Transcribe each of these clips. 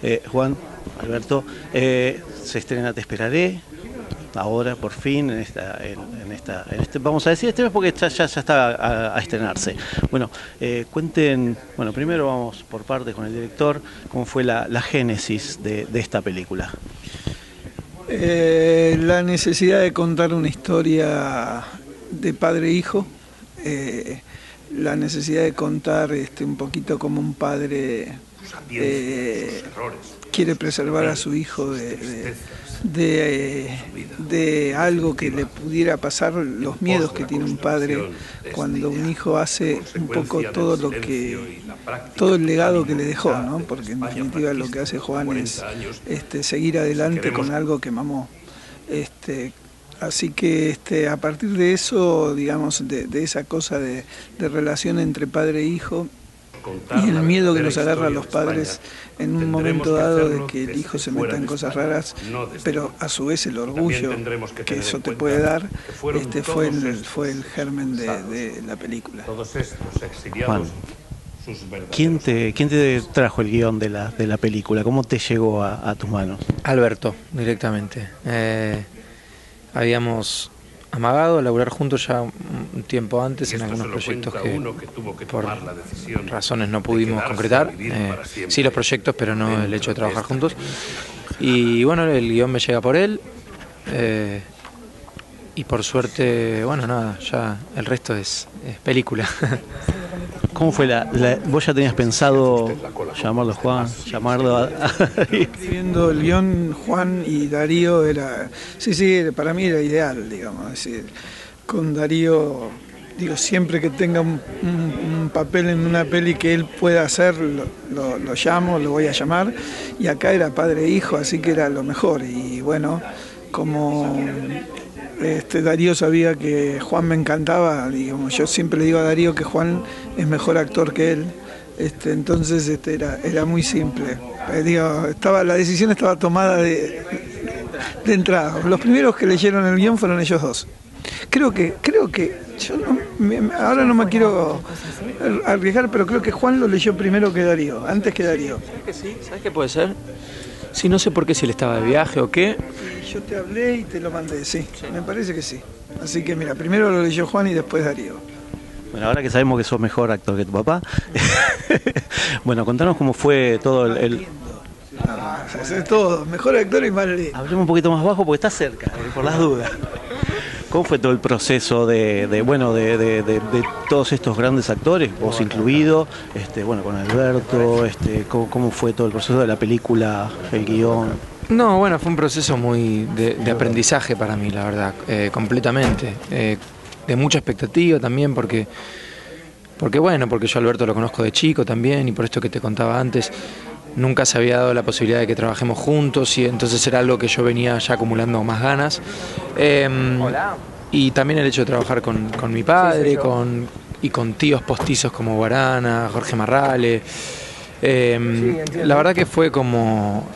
Juan, Alberto, se estrena Te Esperaré, ahora por fin, vamos a decir este mes porque ya está a estrenarse. Bueno, cuenten, bueno, primero vamos por partes con el director, ¿cómo fue la génesis de esta película? La necesidad de contar una historia de padre e hijo, la necesidad de contar un poquito como un padre quiere preservar a su hijo de algo que le pudiera pasar, los miedos que tiene un padre cuando un hijo hace un poco todo el legado que le dejó, ¿no? Porque en definitiva lo que hace Juan es seguir adelante con algo que mamó. Así que a partir de eso, digamos, de esa cosa de relación entre padre e hijo, y el miedo que nos agarra a los padres en un momento dado de que el hijo se meta en cosas raras, pero a su vez el orgullo que eso te puede dar, fue el germen de la película. Juan, ¿quién te trajo el guión de la película? ¿Cómo te llegó a tus manos? Alberto, directamente. Habíamos amagado a laburar juntos ya un tiempo antes en algunos proyectos que por razones no pudimos concretar. Sí los proyectos, pero no el hecho de trabajar juntos. Y bueno, el guión me llega por él. Y por suerte, bueno, nada, ya el resto es película. ¿Cómo fue vos ya tenías pensado llamarlo Juan, llamarlo Escribiendo el guión, Juan y Darío era... Sí, para mí era ideal, digamos. Es decir, con Darío, digo, siempre que tenga un papel en una peli que él pueda hacer, lo llamo, lo voy a llamar. Y acá era padre e hijo, así que era lo mejor. Y bueno, como... Darío sabía que Juan me encantaba, digamos, yo siempre le digo a Darío que Juan es mejor actor que él, entonces era muy simple. La decisión estaba tomada de entrada. Los primeros que leyeron el guión fueron ellos dos. Creo que yo ahora no me quiero arriesgar, pero creo que Juan lo leyó primero que Darío, antes que Darío. ¿Sabes que sí? ¿Sabes qué puede ser? Sí, no sé por qué, si él estaba de viaje o qué. Yo te hablé y te lo mandé, sí, me parece que sí. Así que mira, primero lo leyó Juan y después Darío. Bueno, ahora que sabemos que sos mejor actor que tu papá, bueno, contanos cómo fue todo el... Es todo, mejor actor y más lindo. Hablemos un poquito más bajo porque está cerca, por las dudas. ¿Cómo fue todo el proceso de todos estos grandes actores, vos incluido, bueno, con Alberto, cómo fue todo el proceso de la película, el guión? No, bueno, fue un proceso muy de aprendizaje para mí, la verdad, completamente. De mucha expectativa también, porque yo a Alberto lo conozco de chico también, y por esto que te contaba antes, nunca se había dado la posibilidad de que trabajemos juntos, y entonces era algo que yo venía ya acumulando más ganas. Y también el hecho de trabajar con mi padre, y con tíos postizos como Guarana, Jorge Marrale. La verdad que fue como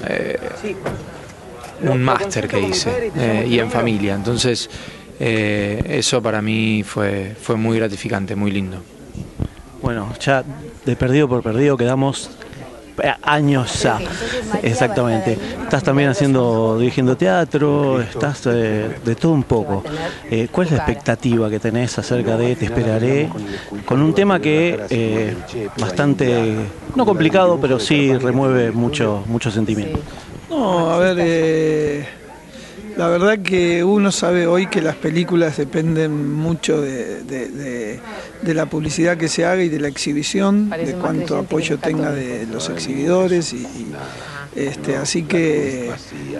un máster que hice, y en familia. Entonces eso para mí fue muy gratificante, muy lindo. Bueno, ya de perdido por perdido quedamos años ya, exactamente. Estás también dirigiendo teatro, estás de todo un poco. ¿Cuál es la expectativa que tenés acerca de Te Esperaré? Con un tema que bastante, no complicado, pero sí remueve mucho sentimiento. No, a ver, la verdad que uno sabe hoy que las películas dependen mucho de la publicidad que se haga y de la exhibición, de cuánto apoyo tenga de los exhibidores así que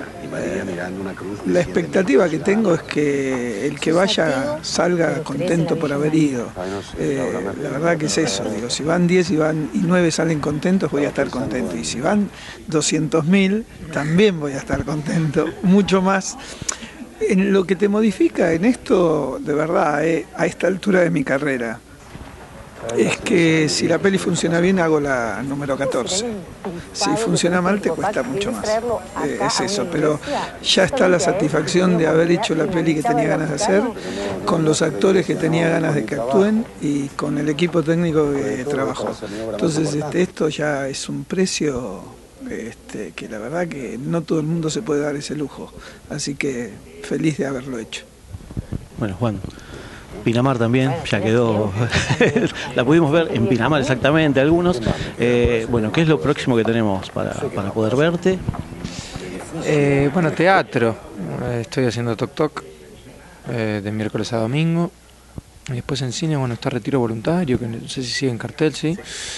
la expectativa que tengo es que el que vaya salga contento por haber ido. La verdad que es eso, digo, si van 10 y 9 salen contentos, voy a estar contento, y si van 200.000 también voy a estar contento, mucho más. En lo que te modifica en esto, de verdad, a esta altura de mi carrera, es que si la peli funciona bien hago la número 14. Si funciona mal te cuesta mucho más. Es eso, pero ya está la satisfacción de haber hecho la peli que tenía ganas de hacer, con los actores que tenía ganas de que actúen y con el equipo técnico que trabajó. Entonces esto ya es un precio que la verdad que no todo el mundo se puede dar ese lujo, así que feliz de haberlo hecho. Bueno, Juan, Pinamar también, ya quedó, la pudimos ver en Pinamar exactamente, algunos. Bueno, ¿qué es lo próximo que tenemos para poder verte? Bueno, teatro. Estoy haciendo Toc Toc de miércoles a domingo. Y después en cine, bueno, está Retiro Voluntario, que no sé si sigue en cartel, sí.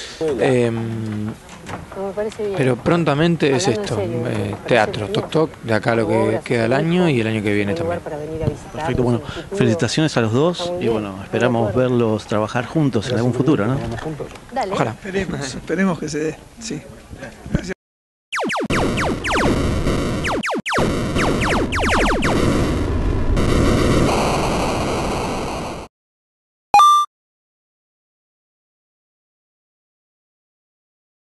Pero prontamente es esto, teatro, Toc Toc, de acá lo que queda el año y el año que viene también. Perfecto, bueno, felicitaciones a los dos y bueno, esperamos verlos trabajar juntos en algún futuro, ¿no? Ojalá. Esperemos que se dé, sí. Gracias.